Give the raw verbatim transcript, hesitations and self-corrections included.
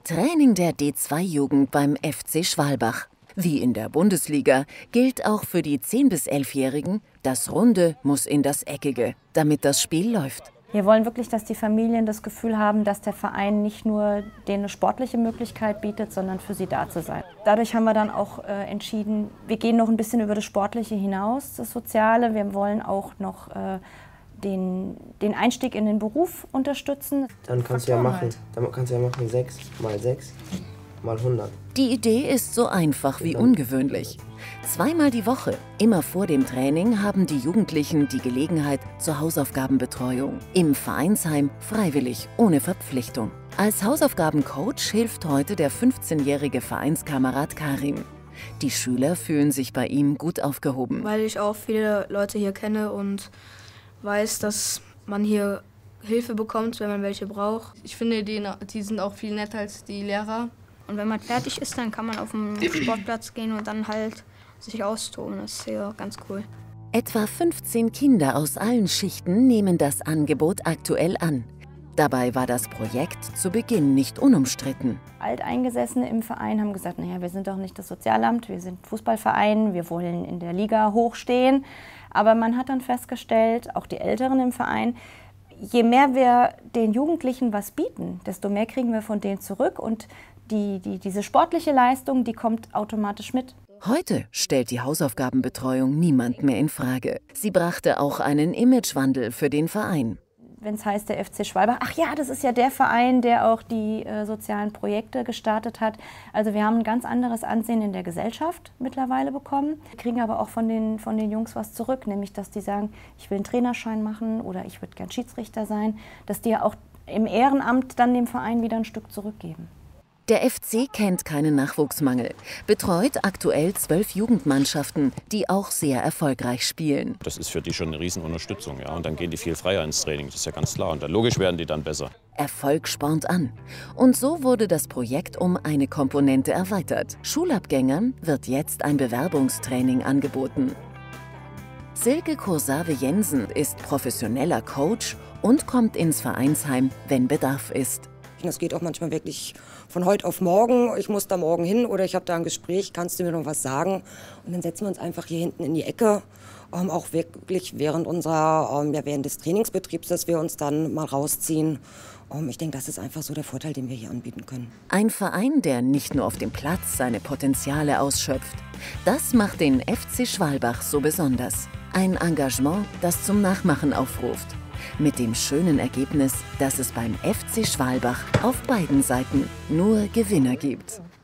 Training der D zwei Jugend beim F C Schwalbach. Wie in der Bundesliga gilt auch für die zehn- bis elfjährigen, das Runde muss in das Eckige, damit das Spiel läuft. Wir wollen wirklich, dass die Familien das Gefühl haben, dass der Verein nicht nur denen eine sportliche Möglichkeit bietet, sondern für sie da zu sein. Dadurch haben wir dann auch äh, entschieden, wir gehen noch ein bisschen über das Sportliche hinaus, das Soziale. Wir wollen auch noch äh, den, den Einstieg in den Beruf unterstützen. Dann kannst du ja machen, dann kannst du ja machen sechs mal sechs mal hundert. Die Idee ist so einfach wie ungewöhnlich. Zweimal die Woche, immer vor dem Training, haben die Jugendlichen die Gelegenheit zur Hausaufgabenbetreuung. Im Vereinsheim freiwillig, ohne Verpflichtung. Als Hausaufgabencoach hilft heute der fünfzehnjährige Vereinskamerad Karim. Die Schüler fühlen sich bei ihm gut aufgehoben. Weil ich auch viele Leute hier kenne und weiß, dass man hier Hilfe bekommt, wenn man welche braucht. Ich finde, die, die sind auch viel netter als die Lehrer. Und wenn man fertig ist, dann kann man auf den Sportplatz gehen und dann halt sich austoben. Das ist ja ganz cool. Etwa fünfzehn Kinder aus allen Schichten nehmen das Angebot aktuell an. Dabei war das Projekt zu Beginn nicht unumstritten. Alteingesessene im Verein haben gesagt, naja, wir sind doch nicht das Sozialamt, wir sind Fußballverein, wir wollen in der Liga hochstehen. Aber man hat dann festgestellt, auch die Älteren im Verein, je mehr wir den Jugendlichen was bieten, desto mehr kriegen wir von denen zurück und die, die, diese sportliche Leistung, die kommt automatisch mit. Heute stellt die Hausaufgabenbetreuung niemand mehr in Frage. Sie brachte auch einen Imagewandel für den Verein. Wenn es heißt, der F C Schwalbach, ach ja, das ist ja der Verein, der auch die äh, sozialen Projekte gestartet hat. Also wir haben ein ganz anderes Ansehen in der Gesellschaft mittlerweile bekommen. Wir kriegen aber auch von den, von den Jungs was zurück, nämlich dass die sagen, ich will einen Trainerschein machen oder ich würde gern Schiedsrichter sein, dass die ja auch im Ehrenamt dann dem Verein wieder ein Stück zurückgeben. Der F C kennt keinen Nachwuchsmangel, betreut aktuell zwölf Jugendmannschaften, die auch sehr erfolgreich spielen. Das ist für die schon eine Riesenunterstützung, ja. Und dann gehen die viel freier ins Training, das ist ja ganz klar. Und dann logisch werden die dann besser. Erfolg spornt an. Und so wurde das Projekt um eine Komponente erweitert. Schulabgängern wird jetzt ein Bewerbungstraining angeboten. Silke Kursave-Jensen ist professioneller Coach und kommt ins Vereinsheim, wenn Bedarf ist. Das geht auch manchmal wirklich von heute auf morgen. Ich muss da morgen hin oder ich habe da ein Gespräch, kannst du mir noch was sagen? Und dann setzen wir uns einfach hier hinten in die Ecke, ähm, auch wirklich während unserer, ähm, ja, während des Trainingsbetriebs, dass wir uns dann mal rausziehen. Ähm, ich denke, das ist einfach so der Vorteil, den wir hier anbieten können. Ein Verein, der nicht nur auf dem Platz seine Potenziale ausschöpft. Das macht den F C Schwalbach so besonders. Ein Engagement, das zum Nachmachen aufruft. Mit dem schönen Ergebnis, dass es beim F C Schwalbach auf beiden Seiten nur Gewinner gibt.